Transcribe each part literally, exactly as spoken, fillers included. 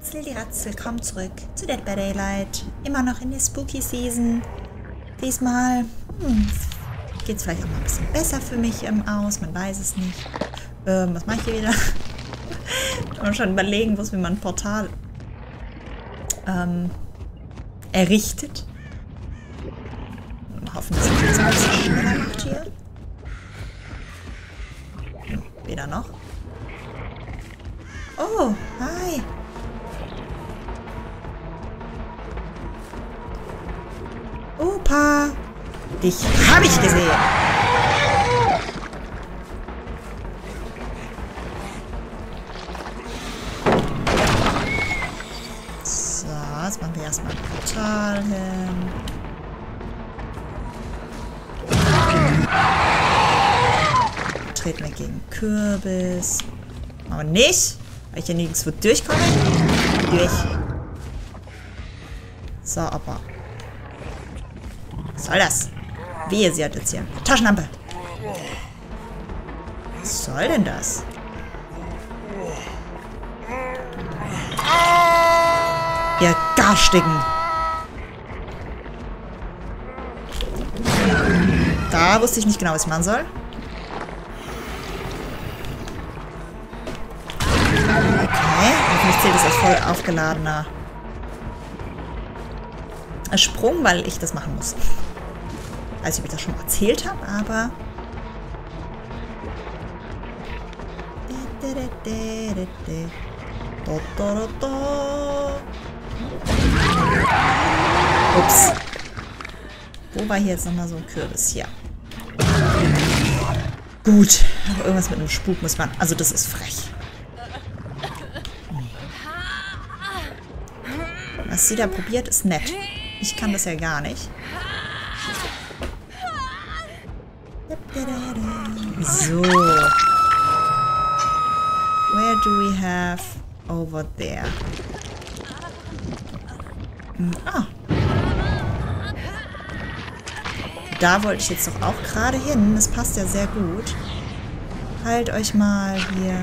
Ratzeldiratzel, willkommen zurück zu Dead by Daylight. Immer noch in der Spooky Season. Diesmal hm, geht es vielleicht auch mal ein bisschen besser für mich ähm, aus, man weiß es nicht. Ähm, was mache ich hier wieder? Ich muss schon überlegen, wo es mir mal ein Portal ähm, errichtet. Und hoffen, dass ich jetzt ein bisschen schneller macht hier. Hm, weder noch. Oh, hi. Opa, dich habe ich gesehen. So, jetzt machen wir erstmal ein Portal hin. Treten wir gegen Kürbis. Aber nicht, weil ich hier nirgendwo durchkomme. Durch. So, aber. Was soll das? Wehe, sie hat jetzt hier eine Taschenlampe. Was soll denn das? Ihr Garstigen. Da wusste ich nicht genau, was ich machen soll. Okay, hoffentlich zählt es als voll aufgeladener Sprung, weil ich das machen muss. Weiß nicht, ob ich das schon mal erzählt habe, aber... Ups. Wo war hier jetzt nochmal so ein Kürbis? Hier. Gut. Aber irgendwas mit einem Spuk muss man... Also das ist frech. Was sie da probiert, ist nett. Ich kann das ja gar nicht. So. Where do we have over there? Ah. Da wollte ich jetzt doch auch gerade hin. Das passt ja sehr gut. Halt euch mal hier.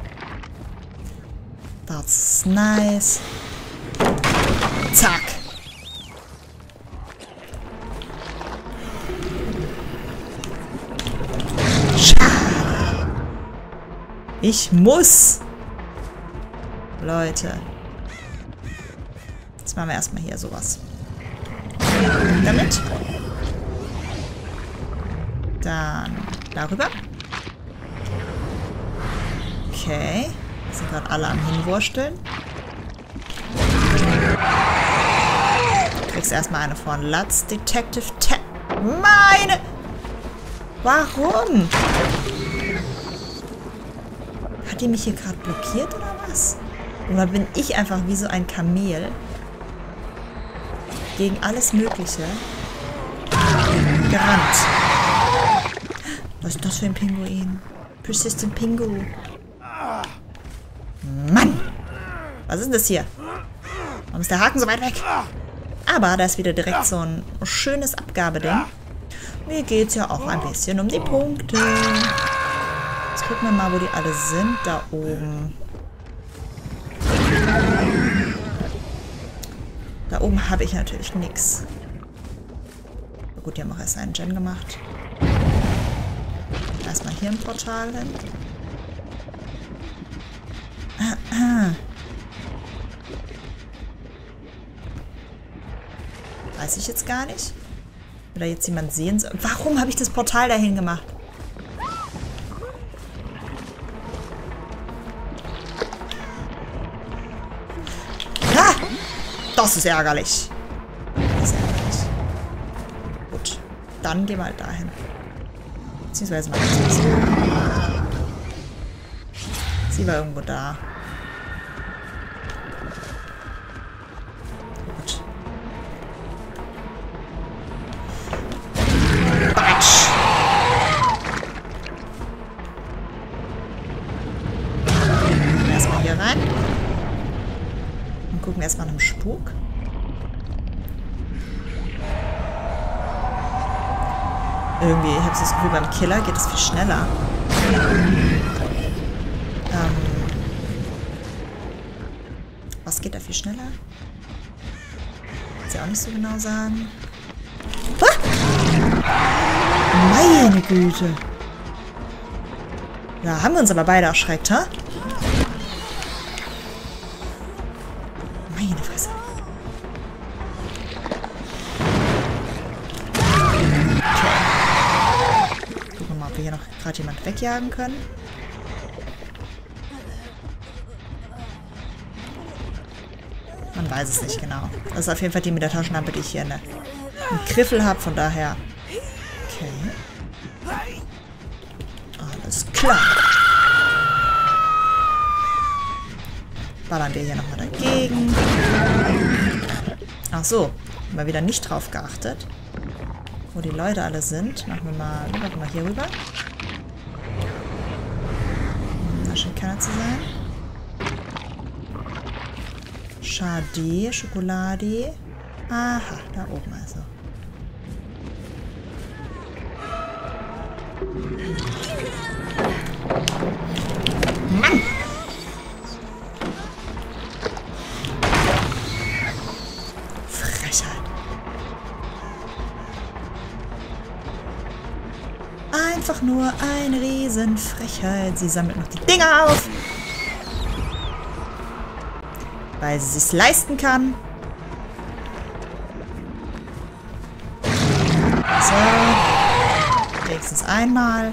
That's nice. Zack. Ich muss. Leute. Jetzt machen wir erstmal hier sowas. Damit. Dann darüber. Okay. Wir sind gerade alle am Hinwursteln. Du kriegst erstmal eine von Lutz Detective Te Meine! Warum? Hat die mich hier gerade blockiert oder was? Oder bin ich einfach wie so ein Kamel gegen alles Mögliche gerannt? Was ist das für ein Pinguin? Persistent Pingu. Mann! Was ist denn das hier? Warum ist der Haken so weit weg? Aber da ist wieder direkt so ein schönes Abgabeding. Mir geht es ja auch ein bisschen um die Punkte. Jetzt gucken wir mal, wo die alle sind. Da oben. Da oben habe ich natürlich nichts. Gut, die haben auch erst einen Gen gemacht. Erstmal hier ein Portal hin. Weiß ich jetzt gar nicht. Oder jetzt jemand sehen soll. Warum habe ich das Portal dahin gemacht? Ah! Das ist ärgerlich. Das ist ärgerlich. Gut. Dann gehen wir halt dahin. Beziehungsweise mal ganz kurz. Sie war irgendwo da. Gut. Batsch! Erstmal hier rein. Und gucken erstmal nach dem Spuk. Irgendwie, ich habe das Gefühl, beim Killer geht es viel schneller. Ähm, geht da viel schneller. Kann ich auch nicht so genau sagen. Ah! Meine Güte. Da haben wir uns aber beide erschreckt, ha? Meine Fresse. Okay. Gucken wir mal, ob wir hier noch gerade jemand wegjagen können. Man weiß es nicht genau. Das ist auf jeden Fall die mit der Taschenlampe, die ich hier eine, einen Griffel habe, von daher. Okay. Alles klar. Ballern wir hier nochmal dagegen. Ach so, haben wir wieder nicht drauf geachtet, wo die Leute alle sind. Machen wir mal, machen wir mal hier rüber. Da scheint keiner zu sein. Schade, Schokolade. Aha, da oben also. Mann! Frechheit. Einfach nur eine Riesenfrechheit. Sie sammelt noch die Dinger auf. Weil sie es sich leisten kann. So. Wenigstens einmal.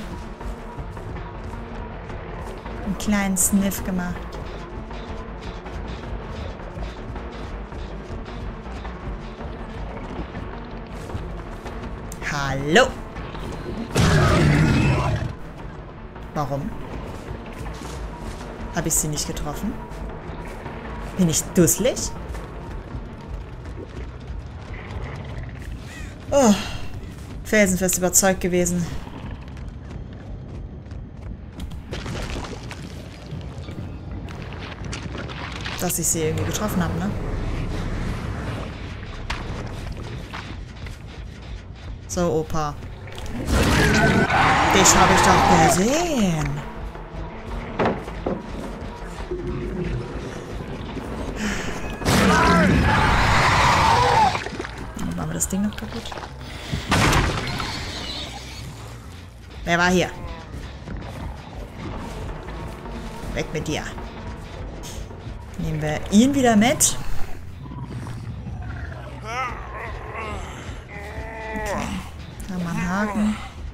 Einen kleinen Sniff gemacht. Hallo. Warum? Habe ich sie nicht getroffen? Bin ich dusselig? Oh, felsenfest überzeugt gewesen. Dass ich sie irgendwie getroffen habe, ne? So, Opa. Dich habe ich doch gesehen. Machen wir das Ding noch kaputt? Wer war hier? Weg mit dir. Nehmen wir ihn wieder mit. Okay. Da haben wir einen Haken.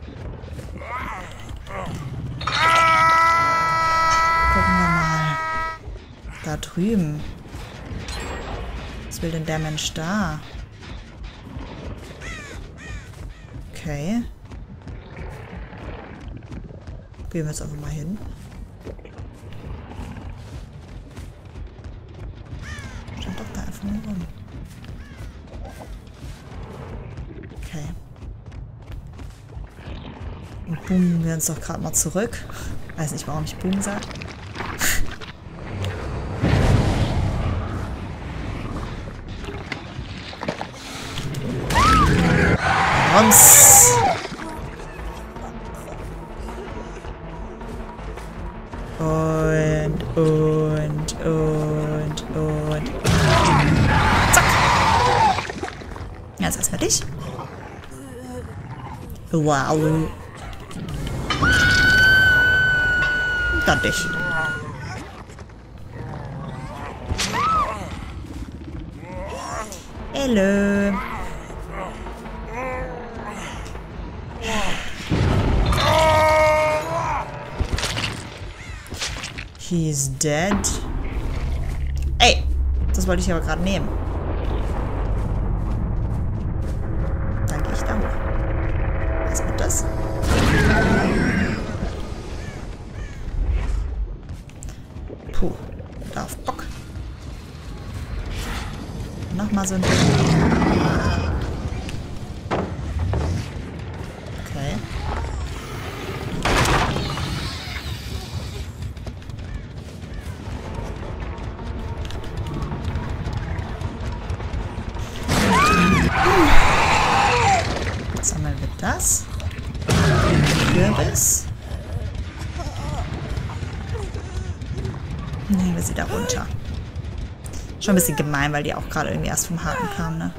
Gucken wir mal. Da drüben. Was will denn der Mensch da? Okay. Gehen wir jetzt einfach mal hin. Stand doch da einfach nur rum. Okay. Und boomen wir uns doch gerade mal zurück. Weiß nicht, warum ich boom sage. Rums. Und, und, und, und. Zack. Jetzt erstmal dich. Wow. Dann dich. Hello. He's dead. Ey, das wollte ich aber gerade nehmen. Dann gehe ich da hoch. Was wird das? Puh, da auf Bock. Nochmal so ein Ding. Okay. Sammeln wir das. Kürbis. Nehmen wir sie da runter. Schon ein bisschen gemein, weil die auch gerade irgendwie erst vom Haken kamen, ne?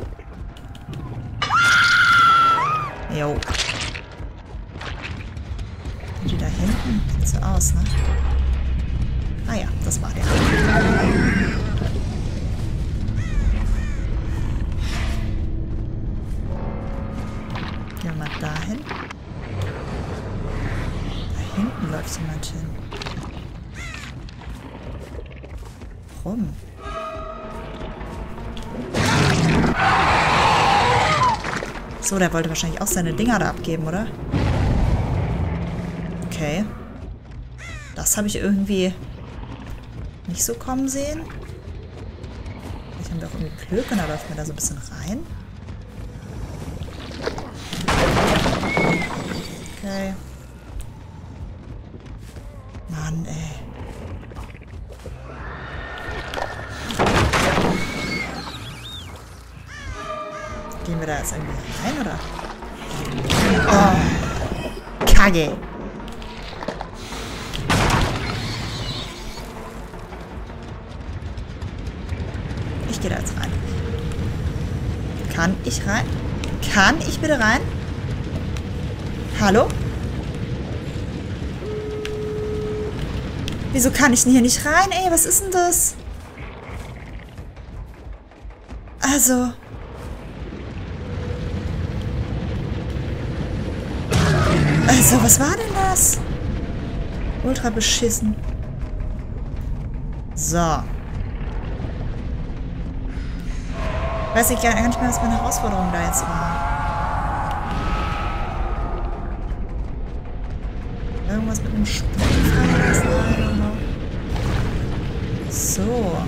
Jo. Und die da hinten? Sieht so aus, ne? Ah ja, das war der. Gehen wir mal dahin. Da hinten läuft jemand hin. Warum? So, der wollte wahrscheinlich auch seine Dinger da abgeben, oder? Okay. Das habe ich irgendwie nicht so kommen sehen. Vielleicht haben wir auch irgendwie Glück und da läuft mir da so ein bisschen rein. Okay. Mann, ey. Gehen wir da jetzt irgendwie rein, oder? Oh. Kacke. Ich gehe da jetzt rein. Kann ich rein? Kann ich bitte rein? Hallo? Wieso kann ich denn hier nicht rein? Ey, was ist denn das? Also... Also, was war denn das? Ultra beschissen. So. Weiß ich gar nicht mehr, was meine Herausforderung da jetzt war. Irgendwas mit einem Sprung freilassen. So.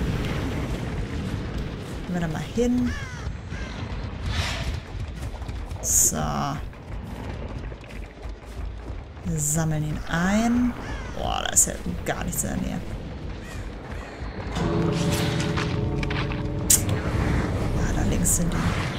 Gehen wir da mal hin. So. Wir sammeln ihn ein. Boah, da ist ja gar nichts in der Nähe. Ja, da links sind die.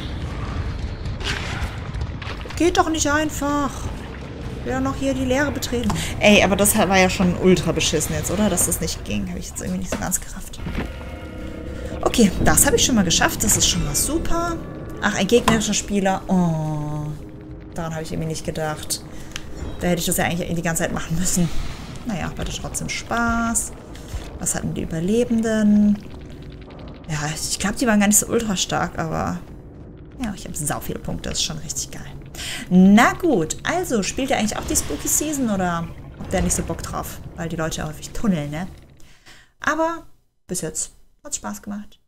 Geht doch nicht einfach. Ich will doch noch hier die Leere betreten. Ey, aber das war ja schon ultra beschissen jetzt, oder? Dass das nicht ging. Habe ich jetzt irgendwie nicht so ganz gerafft. Okay, das habe ich schon mal geschafft. Das ist schon mal super. Ach, ein gegnerischer Spieler. Oh, daran habe ich irgendwie nicht gedacht. Da hätte ich das ja eigentlich die ganze Zeit machen müssen. Naja, aber das trotzdem Spaß. Was hatten die Überlebenden? Ja, ich glaube, die waren gar nicht so ultra stark, aber ja, ich habe sau viele Punkte. Das ist schon richtig geil. Na gut, also spielt ihr eigentlich auch die Spooky Season oder habt ihr nicht so Bock drauf? Weil die Leute häufig tunneln, ne? Aber bis jetzt hat es Spaß gemacht.